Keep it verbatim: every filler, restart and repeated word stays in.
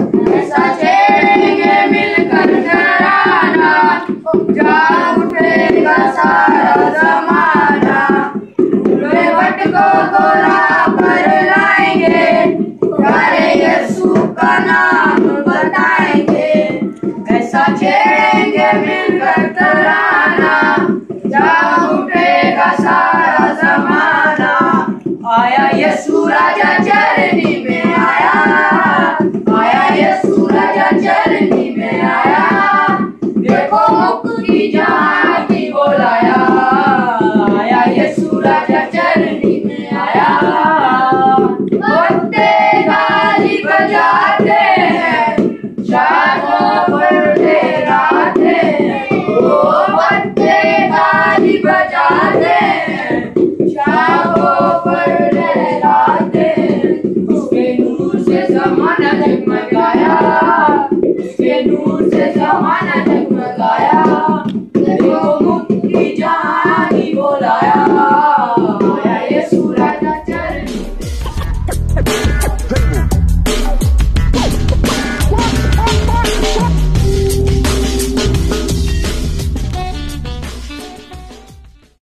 ऐसा छेड़ेंगे मिलकर घराना, जाग उठेगा सारा जमाना। बुरे भटकों को राह पर लाएंगे, प्यारे यीशु का नाम बताएंगे। ऐसा छेड़ेंगे मिलकर तराना, जाग उठेगा सारा जमाना। आया यीशु राजा चरनी में आया, आया यीशु राजा चरनी में आया। देखो मुक्ति जहां की बोलाया, आया यीशु राजा चरनी में आया। बत्ते ताली बजाते हैं, शाखों पर लहराते हैं। ओ बत्ते ताली बजाते हैं, शाखों पर लहराते हैं। उसके नूर से ज़माना जगमगाया,